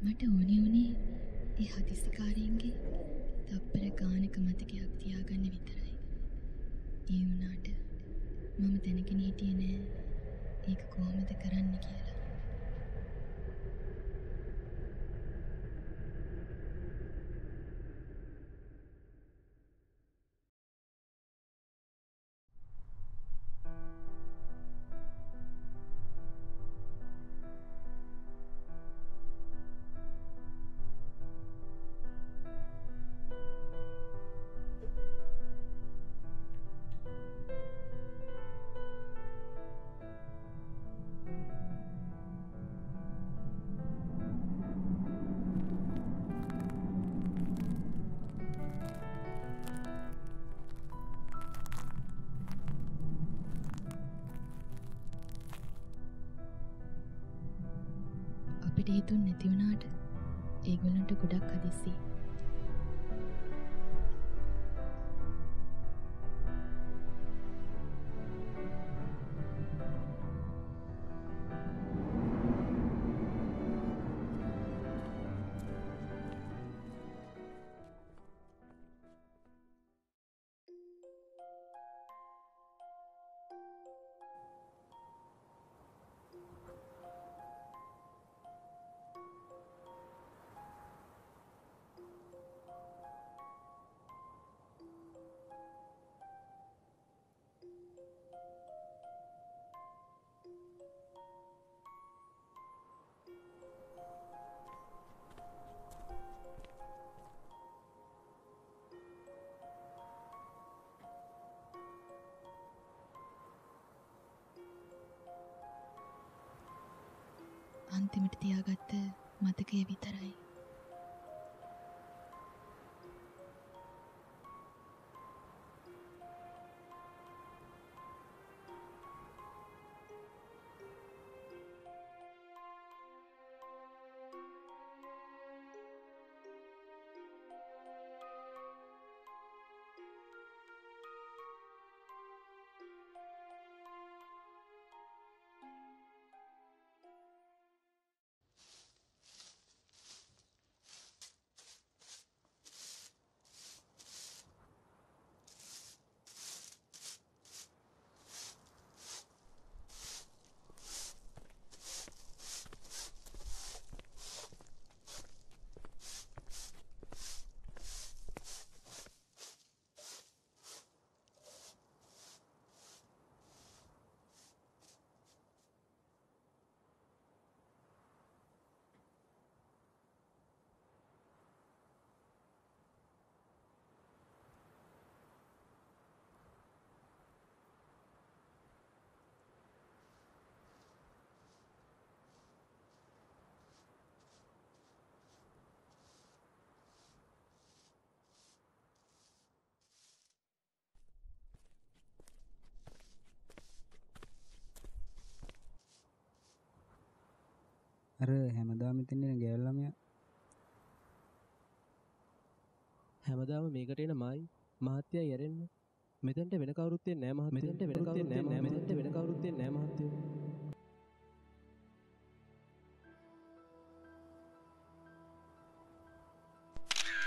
මට ඕනේ උනේ ඒ හදිසිකාරයන්ගේ තප්පර ගානක මතකයක් තියාගන්න විතරයි. ඒ වුණාට මම දැනගෙන හිටියේ නෑ ඒක කොහොමද කරන්න කියලා. අපිට හිතුන් නැති වුණාට ඒගොල්ලන්ට ගොඩක් හදිස්සි. අන්තිමට තියාගත්ත මතකය විතරයි. අර හැමදාම ඉතින් එන ගෑල් ළමයා හැමදාම මේකට එන මායි මහත්තයා යරෙන්නේ මෙතෙන්ට වෙන කවුරුත් එන්නේ නැහැ මහත්තයා මෙතෙන්ට වෙන කවුරුත් එන්නේ නැහැ මෙතෙන්ට වෙන කවුරුත් එන්නේ නැහැ මහත්තයා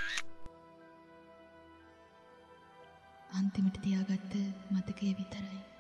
අන්තිමට තියාගත්ත මතකය විතරයි.